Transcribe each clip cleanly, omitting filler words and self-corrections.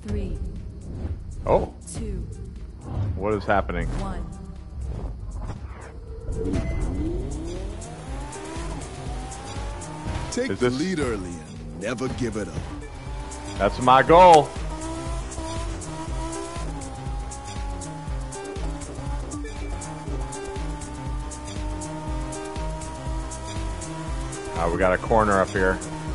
3. Oh. 2. What is happening? 1. Take the lead early and never give it up. That's my goal. We got a corner up here.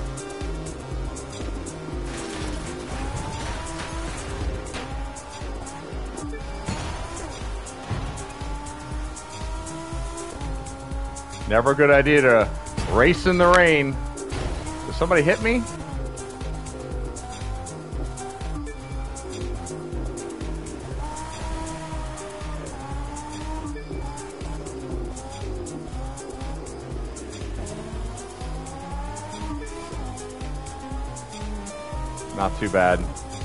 Never a good idea to race in the rain. Did somebody hit me? Not too bad.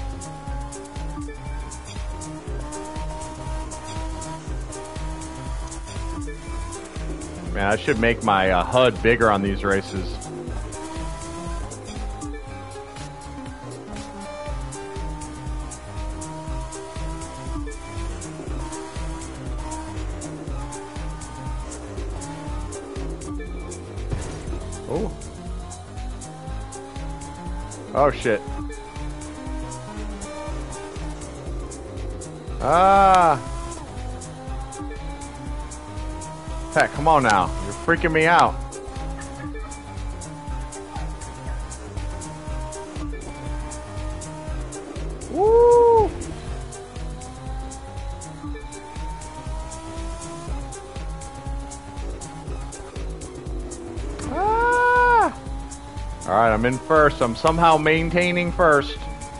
Man, I should make my HUD bigger on these races. Oh. Oh, shit. Ah! Pat, come on now. You're freaking me out. Woo! Ah! Alright, I'm in first. I'm somehow maintaining first.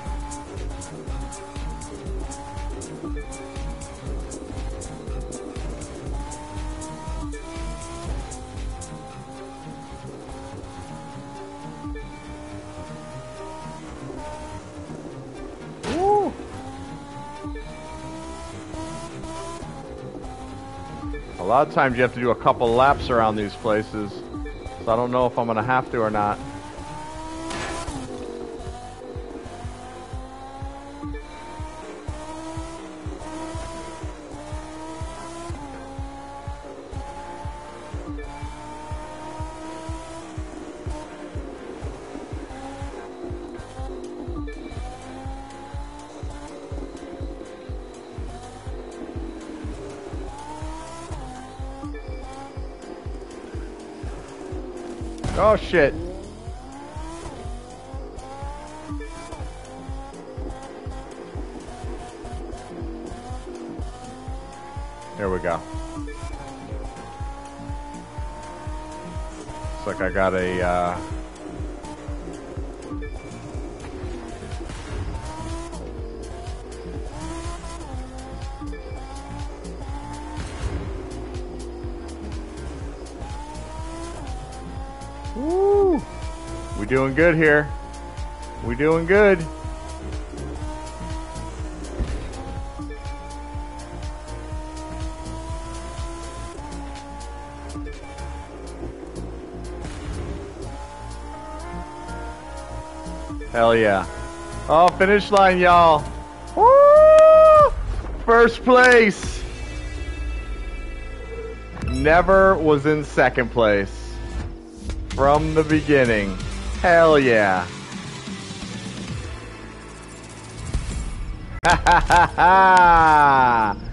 A lot of times you have to do a couple laps around these places, so I don't know if I'm gonna have to or not. Oh shit. There we go. Looks like I got a Woo! We doing good here. We doing good. Hell yeah. Oh, finish line, y'all. Woo! First place. Never was in second place. From the beginning. Hell yeah. Ha ha ha ha!